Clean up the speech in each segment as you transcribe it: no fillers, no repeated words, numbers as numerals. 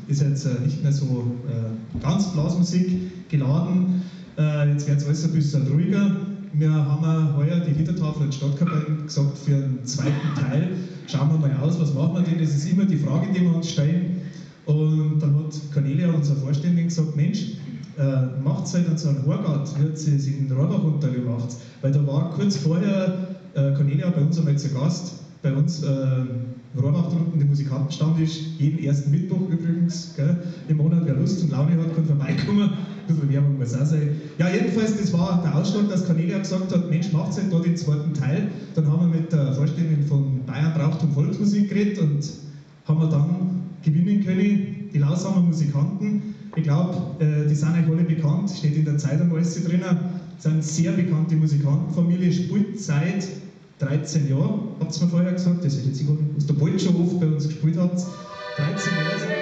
ist jetzt nicht mehr so ganz Blasmusik geladen. Jetzt wird es alles ein bisschen ruhiger. Wir haben heuer die Liedertafel in Stadtkapellen gesagt, für den zweiten Teil schauen wir mal aus, was machen wir denn? Das ist immer die Frage, die wir uns stellen. Und dann hat Cornelia, unser Vorständin, gesagt, Mensch, macht es halt an so einem Horgard, wie sie es in Rohrbach untergemacht. Weil da war kurz vorher Cornelia bei uns einmal zu Gast, bei uns Rohrbach drunten, der Musikantenstammtisch, jeden ersten Mittwoch übrigens, gell, im Monat, wer Lust und Laune hat, kann vorbeikommen. Ein bisschen Werbung muss auch sein. Ja, jedenfalls, das war der Ausschlag, dass Cornelia gesagt hat, Mensch, macht halt da den zweiten Teil. Dann haben wir mit der Vorständin von Bayern Brauchtum Volksmusik geredet und haben wir dann gewinnen können, die Lausamer Musikanten. Ich glaube, die sind euch alle bekannt, steht in der Zeitung alles drinnen. Sind sehr bekannte Musikantenfamilie, spielt seit 13 Jahren, habt ihr mir vorher gesagt, das hätte jetzt was der Bolschow bei uns gespielt hat. 13 Jahre sind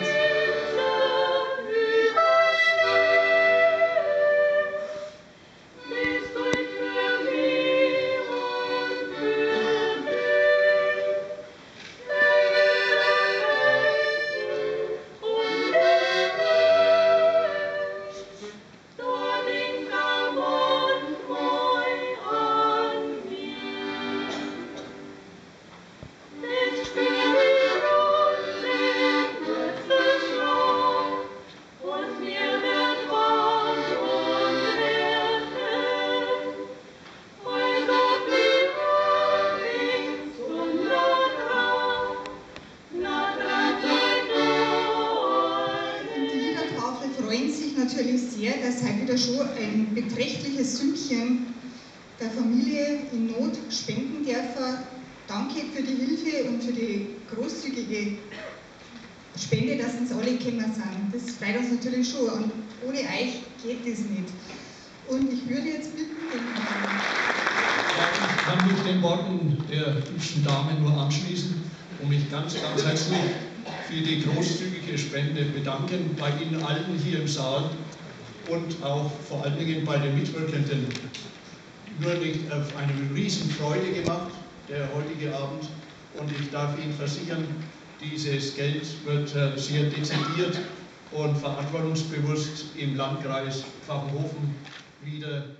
natürlich sehr, dass heute wieder schon ein beträchtliches Sümmchen der Familie in Not spenden dürfen. Danke für die Hilfe und für die großzügige Spende, dass uns alle gekommen sind. Das freut uns natürlich schon und ohne euch geht das nicht. Und ich würde jetzt bitten, ich kann mich den Worten der hübschen Dame nur anschließen und mich ganz, ganz herzlich für die großzügige Spende bedanken bei Ihnen allen hier im Saal und auch vor allen Dingen bei den Mitwirkenden. Nur nicht auf eine Riesenfreude gemacht, der heutige Abend, und ich darf Ihnen versichern, dieses Geld wird sehr dezidiert und verantwortungsbewusst im Landkreis Pfaffenhofen wieder